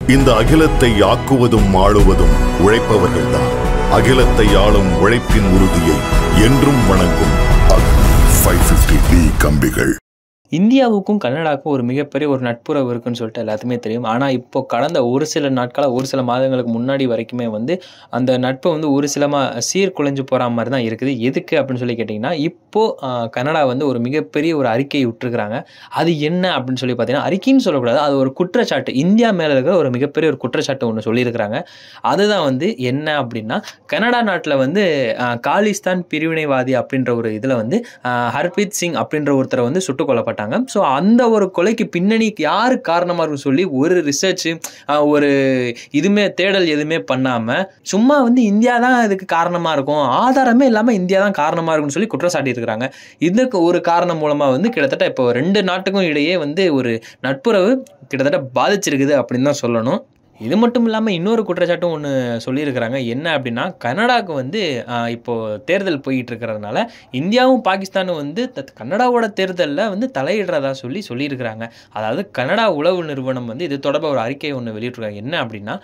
இந்த அகிலத்தை ஆக்குவதும் ஆளுவதும் உழைப்பவர்கள்தான். அகிலத்தை ஆளும் உழைப்பின் உறுதியை என்றும் வணங்கும் 550D கம்பிகள். இந்தியாவுக்கும் கனடாவுக்கும் ஒரு மிகப்பெரிய ஒரு நட்புறவு இருக்குன்னு சொல்லிட்டு எல்லாத்துக்குமே தெரியும். ஆனால் இப்போ கடந்த ஒரு சில நாட்களாக ஒரு சில மாதங்களுக்கு முன்னாடி வரைக்குமே அந்த நட்பு ஒரு சில சீர்குலைஞ்சு போகிற மாதிரி தான் இருக்குது. எதுக்கு அப்படின்னு சொல்லி கேட்டிங்கன்னா, இப்போது கனடா ஒரு மிகப்பெரிய ஒரு அறிக்கையை விட்டுருக்குறாங்க. அது என்ன அப்படின்னு சொல்லி பார்த்தீங்கன்னா, அறிக்கைன்னு சொல்லக்கூடாது, அது ஒரு குற்றச்சாட்டு. இந்தியா மேலே இருக்கிற ஒரு மிகப்பெரிய ஒரு குற்றச்சாட்டு ஒன்று சொல்லியிருக்கிறாங்க. அதுதான் என்ன அப்படின்னா, கனடா நாட்டில் காலிஸ்தான் பிரிவினைவாதி அப்படின்ற ஒரு இதில் ஹர்பீத் சிங் அப்படின்ற ஒருத்தரை சுட்டுக் கொல்லப்பட்டாங்க. ஸோ அந்த ஒரு கொலைக்கு பின்னணி யாரு காரணமாக இருக்குன்னு சொல்லி ஒரு ரிசர்ச் ஒரு இதுமே தேடல் எதுவுமே பண்ணாமல் சும்மா இந்தியா தான் இதுக்கு காரணமாக இருக்கும், ஆதாரமே இல்லாமல் இந்தியா தான் காரணமாக இருக்குன்னு சொல்லி குற்றச்சாட்டி இருக்கிறாங்க. இதுக்கு ஒரு காரணம் மூலமாக கிட்டத்தட்ட இப்போ ரெண்டு நாட்டுக்கும் இடையே ஒரு நட்புறவு கிட்டத்தட்ட பாதிச்சிருக்குது அப்படின்னு தான் சொல்லணும். இது மட்டும் இல்லாமல் இன்னொரு குற்றச்சாட்டும் ஒன்று சொல்லியிருக்கிறாங்க. என்ன அப்படின்னா, கனடாவுக்கு இப்போது தேர்தல் போயிட்டு இருக்கிறதுனால இந்தியாவும் பாகிஸ்தானும் கனடாவோட தேர்தலில் தலையிடுறதா சொல்லியிருக்கிறாங்க. அதாவது கனடா உளவு நிறுவனம் இது தொடர்பாக ஒரு அறிக்கையை ஒன்று வெளியிட்டிருக்காங்க. என்ன அப்படின்னா,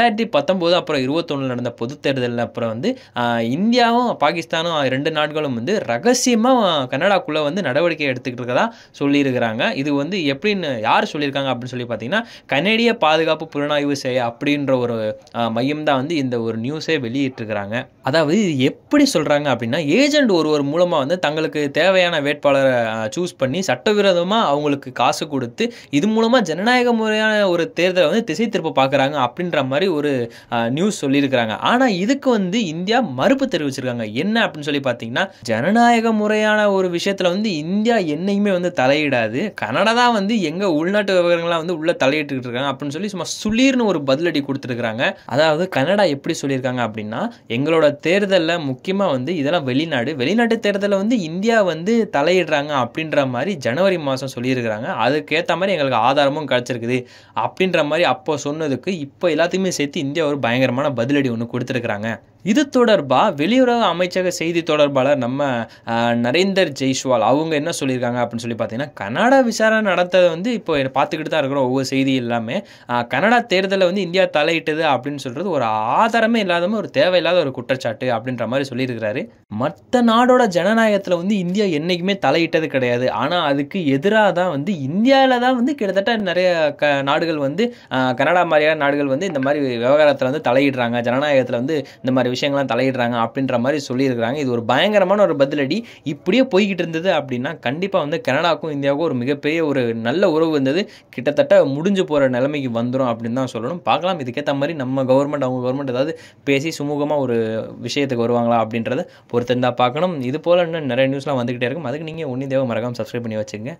2019 அப்புறம் 2021 நடந்த பொது தேர்தலில் அப்புறம் இந்தியாவும் பாகிஸ்தானும் ரெண்டு நாடுகளும் ரகசியமாக கனடாக்குள்ளே நடவடிக்கை எடுத்துக்கிட்டு இருக்கதா சொல்லியிருக்கிறாங்க. இது எப்படின்னு யார் சொல்லியிருக்காங்க அப்படின்னு சொல்லி பார்த்தீங்கன்னா, கனேடிய பாதுகாப்பு புலனாய்வு அப்படின்ற ஒரு மையம் தான் இந்த ஒரு நியூஸே வெளியிட்டிருக்கிறாங்க. அதாவது இது எப்படி சொல்றாங்க அப்படின்னா, ஏஜென்ட் ஒருவர் மூலமா தங்களுக்கு தேவையான வேட்பாளரை சூஸ் பண்ணி சட்டவிரோதமாக அவங்களுக்கு காசு கொடுத்து இது மூலமா ஜனநாயக முறையான ஒரு தேர்தலை திசை திருப்ப பார்க்குறாங்க அப்படின்ற மாதிரி ஒரு நியூஸ் சொல்லியிருக்கிறாங்க. ஆனால் இதுக்கு இந்தியா மறுப்பு தெரிவிச்சிருக்காங்க. என்ன அப்படின்னு சொல்லி பார்த்தீங்கன்னா, ஜனநாயக முறையான ஒரு விஷயத்தில் இந்தியா என்னையுமே தலையிடாது, கனடா தான் எங்கள் உள்நாட்டு விவகாரங்கள்லாம் உள்ள தலையிட்டு இருக்காங்க அப்படின்னு சொல்லி சும்மா சுளீர்னு ஒரு பதிலடி கொடுத்துருக்காங்க. அதாவது கனடா எப்படி சொல்லியிருக்காங்க அப்படின்னா, எங்களோட தேர்தலில் முக்கியமாக இதெல்லாம் வெளிநாட்டு தேர்தலில் இந்தியா தலையிடுறாங்க அப்படின்ற மாதிரி ஜனவரி மாதம் சொல்லியிருக்கிறாங்க. அதுக்கேற்ற மாதிரி எங்களுக்கு ஆதாரமும் கிடச்சிருக்குது அப்படின்ற மாதிரி அப்போ சொன்னதுக்கு இப்போ எல்லாத்தையுமே சேர்த்து இந்தியா ஒரு பயங்கரமான பதிலடி ஒன்று கொடுத்துருக்குறாங்க. இது தொடர்பாக வெளியுறவு அமைச்சக செய்தி தொடர்பாளர் நம்ம நரேந்தர் ஜெய்ஸ்வால் அவங்க என்ன சொல்லியிருக்காங்க அப்படின்னு சொல்லி பார்த்தீங்கன்னா, கனடா விசாரணை நடத்ததை இப்போ பார்த்துக்கிட்டு தான் இருக்கிறோம். ஒவ்வொரு செய்தி எல்லாமே கனடா தேர்தலில் இந்தியா தலையிட்டது அப்படின்னு சொல்கிறது ஒரு ஆதாரமே இல்லாத ஒரு தேவையில்லாத ஒரு குற்றச்சாட்டு அப்படின்ற மாதிரி சொல்லியிருக்கிறாரு. மற்ற நாடோட ஜனநாயகத்தில் இந்தியா என்றைக்குமே தலையிட்டது கிடையாது. ஆனால் அதுக்கு எதிராக தான் இந்தியாவில் தான் கிட்டத்தட்ட நிறைய நாடுகள் கனடா மாதிரியான நாடுகள் இந்த மாதிரி விவகாரத்தில் தலையிடுறாங்க, ஜனநாயகத்தில் இந்த மாதிரி விஷயங்கள்லாம் தலையிடுறாங்க அப்படின்ற மாதிரி சொல்லியிருக்கிறாங்க. இது ஒரு பயங்கரமான ஒரு பதிலடி. இப்படியே போய்கிட்டு இருந்தது அப்படின்னா கண்டிப்பாக கனடாவுக்கும் இந்தியாவுக்கும் ஒரு மிகப்பெரிய ஒரு நல்ல உறவு கிட்டத்தட்ட முடிஞ்சு போகிற நிலைமைக்கு வந்துடும் அப்படின்னு தான் சொல்லணும். பார்க்கலாம் இதுக்கேற்ற மாதிரி நம்ம கவர்மெண்ட் அவங்க கவர்மெண்ட் ஏதாவது பேசி சுமூகமாக ஒரு விஷயத்துக்கு வருவாங்களா அப்படின்றத பொறுத்திருந்தா பார்க்கணும். இது போல் இன்னும் நிறைய நியூஸ்லாம் வந்துக்கிட்டே இருக்கும். அதுக்கு நீங்கள் உன்னிதேவ மறக்காம சப்ஸ்கிரைப் பண்ணி வச்சுங்க.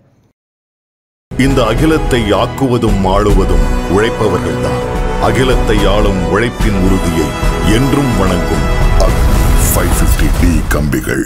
இந்த அகிலத்தை ஆக்குவதும் ஆளுவதும் உழைப்பவர்கள்தான். அகிலத்தை ஆளும் உழைப்பின் உறுதியை என்றும் வணங்கும் 550D கம்பிகள்.